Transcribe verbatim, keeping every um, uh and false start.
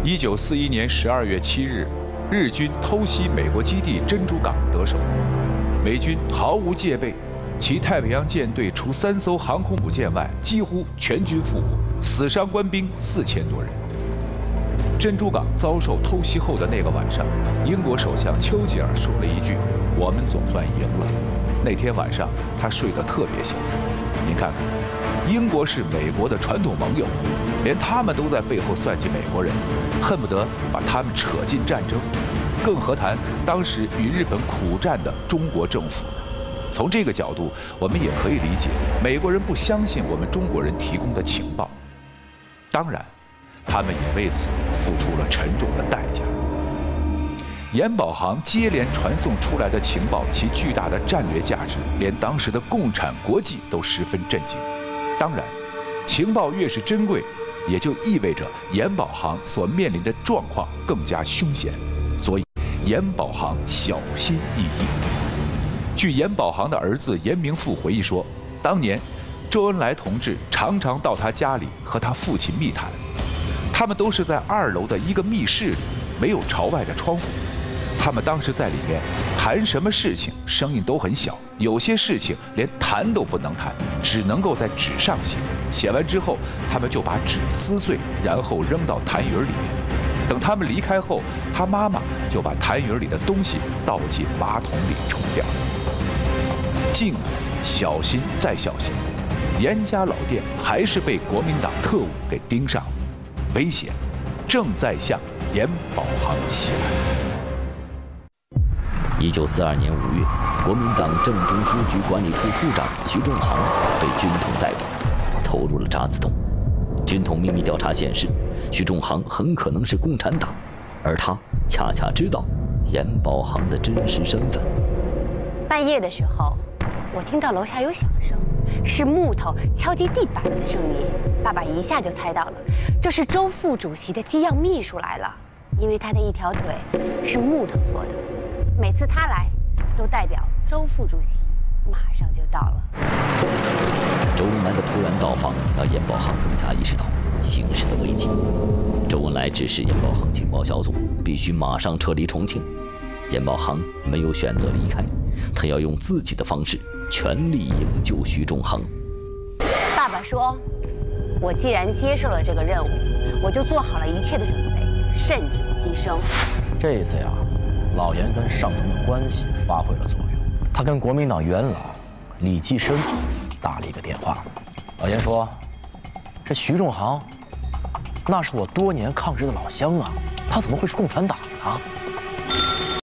一九四一年十二月七日，日军偷袭美国基地珍珠港得手，美军毫无戒备，其太平洋舰队除三艘航空母舰外，几乎全军覆没，死伤官兵四千多人。珍珠港遭受偷袭后的那个晚上，英国首相丘吉尔说了一句：“我们总算赢了。”那天晚上他睡得特别香。您看看，英国是美国的传统盟友，连他们都在背后算计美国人，恨不得把他们扯进战争，更何谈当时与日本苦战的中国政府呢？从这个角度，我们也可以理解美国人不相信我们中国人提供的情报。当然，他们也为此付出了沉重的代价。盐宝航接连传送出来的情报，其巨大的战略价值，连当时的共产国际都十分震惊。当然，情报越是珍贵，也就意味着盐宝航所面临的状况更加凶险，所以盐宝航小心翼翼。据盐宝航的儿子严明富回忆说，当年周恩来同志常常到他家里和他父亲密谈，他们都是在二楼的一个密室里，没有朝外的窗户。他们当时在里面谈什么事情，声音都很小，有些事情连谈都不能谈，只能够在纸上写。写完之后，他们就把纸撕碎，然后扔到痰盂里面。等他们离开后，他妈妈就把痰盂里的东西倒进马桶里冲掉。静啊，小心再小心，严家老店还是被国民党特务给盯上了，危险正在向盐宝航袭来。 一九四二年五月，国民党政中书局管理处处长徐仲航被军统逮捕，投入了渣滓洞。军统秘密调查显示，徐仲航很可能是共产党，而他恰恰知道盐宝航的真实身份。 半夜的时候，我听到楼下有响声，是木头敲击地板的声音。爸爸一下就猜到了，这是周副主席的机要秘书来了，因为他的一条腿是木头做的。每次他来，都代表周副主席马上就到了。 周恩来的突然到访，让盐宝航更加意识到形势的危机。周恩来指示盐宝航情报小组必须马上撤离重庆。盐宝航没有选择离开，他要用自己的方式全力营救徐仲航。 爸爸说，我既然接受了这个任务，我就做好了一切的准备，甚至牺牲。 这一次呀，老严跟上层的关系发挥了作用，他跟国民党元老李济深打了一个电话。老严说，这徐仲航那是我多年抗日的老乡啊，他怎么会是共产党啊？